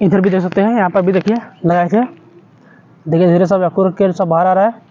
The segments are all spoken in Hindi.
इधर भी देख सकते हैं, यहाँ पर भी देखिए लगाए थे। देखिए धीरे सब अकुर के सब बाहर आ रहा है।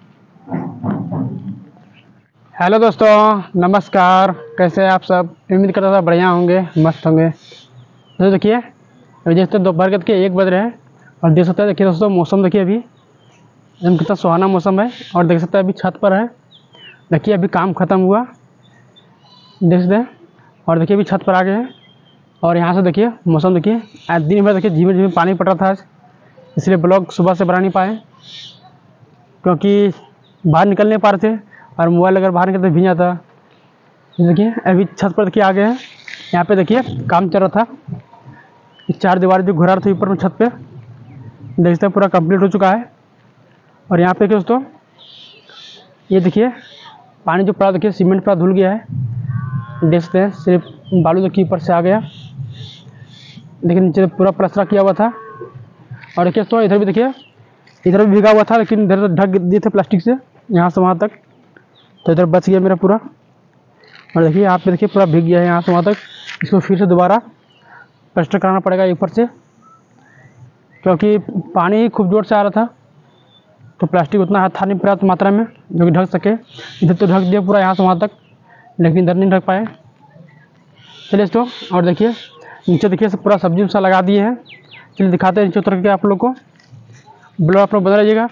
हेलो दोस्तों, नमस्कार। कैसे हैं आप सब? उम्मीद करता था बढ़िया होंगे, मस्त होंगे। तो देखिए अभी देखते हैं दोपहर के 1 बज रहे हैं और देख सकते हैं, देखिए दोस्तों मौसम देखिए अभी एकदम कितना सुहाना मौसम है। और देख सकते हैं अभी छत पर है। देखिए अभी काम ख़त्म हुआ, देख सकते हैं। और देखिए अभी छत पर आ गए हैं और यहाँ से देखिए मौसम देखिए। आज दिन भर देखिए झिमी झिमी पानी पड़ रहा था आज, इसलिए ब्लॉग सुबह से बना नहीं पाए क्योंकि बाहर निकल नहीं पा रहे थे और मोबाइल अगर बाहर निकलते भीग जाता। देखिए अभी छत पर देखिए आ गए हैं। यहाँ पे देखिए काम चल रहा था, 4 दीवार जो घुरा रहा था ऊपर में छत पे, देख सकते हैं पूरा कंप्लीट हो चुका है। और यहाँ पे दोस्तों ये देखिए पानी जो पड़ा, देखिए सीमेंट पूरा धुल गया है, देख सकते हैं। सिर्फ बालू देखिए ऊपर से आ गया, देखिए नीचे पूरा प्लास्टर किया हुआ था। और देखिए दोस्तों इधर भी देखिए, इधर भी भीगा हुआ था लेकिन इधर ढक दिए थे प्लास्टिक से यहाँ से वहाँ तक, तो इधर बच गया मेरा पूरा। और देखिए यहाँ पे देखिए पूरा भीग गया है यहाँ से वहाँ तक। इसको फिर से दोबारा प्लास्टर कराना पड़ेगा ऊपर से, क्योंकि पानी खूब जोर से आ रहा था तो प्लास्टिक उतना था नहीं पर्याप्त मात्रा में जो कि ढक सके। इधर तो ढक दिया पूरा यहाँ से वहाँ तक, लेकिन इधर नहीं ढक पाए। चलिए दोस्तों, और देखिए नीचे देखिए सब पूरा सब्जी सा लगा दिए हैं। चलिए दिखाते हैं नीचे उतर के आप लोग को। ब्लॉग आप लोग बना रहिएगा।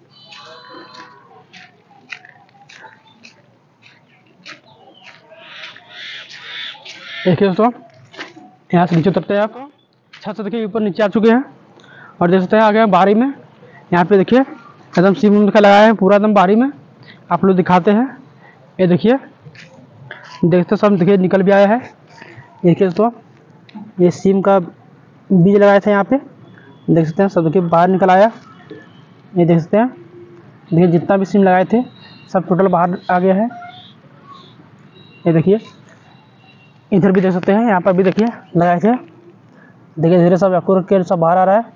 देखिए दोस्तों यहाँ से नीचे उतरते हैं आप, छत से देखिए ऊपर नीचे आ चुके हैं और देख सकते हैं आ गए बाहरी में। यहाँ पे देखिए एकदम सीम का लगाया है पूरा एकदम बाहरी में, आप लोग दिखाते हैं। ये देखिए देखते सब देखिए निकल भी आया है। देखिए दोस्तों ये सीम का बीज लगाए थे यहाँ पे, देख सकते हैं सब देखिए बाहर निकल आया। ये देख सकते हैं, देखिए जितना भी सीम लगाए थे सब टोटल बाहर आ गया है। ये देखिए इधर भी देख सकते हैं, यहाँ पर भी देखिए लगाए थे। देखिए धीरे सब अकुर के सब बाहर आ रहा है।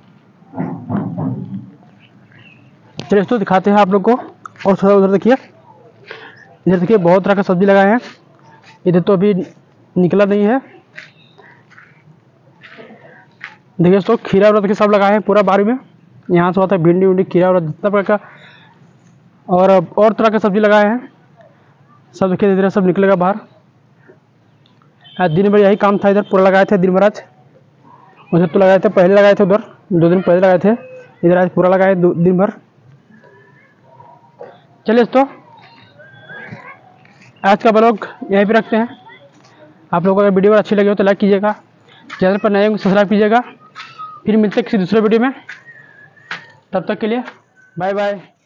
चलिए इसको दिखाते हैं आप लोग को। और थोड़ा उधर देखिए, इधर देखिए बहुत तरह का सब्जी लगाए हैं। इधर तो अभी निकला नहीं है। देखिए दोस्तों खीरा और देखिए सब लगाए हैं पूरा बारी में। यहाँ से होता है भिंडी उंडी खीरा और जितना प्रकार का और तरह का सब्जी लगाए हैं। सब देखिए धीरे सब निकलेगा बाहर। आज दिन भर यही काम था, इधर पूरा लगाए थे दिन भर। आज उधर तो लगाए थे, पहले लगाए थे उधर 2 दिन पहले लगाए थे, इधर आज पूरा लगाए दिन भर। चलिए दोस्तों आज का ब्लॉग यहीं पे रखते हैं। आप लोगों को अगर वीडियो अच्छी लगी हो तो लाइक कीजिएगा, चैनल पर नए होंगे सब्सक्राइब कीजिएगा। फिर मिलते हैं किसी दूसरे वीडियो में, तब तक के लिए बाय बाय।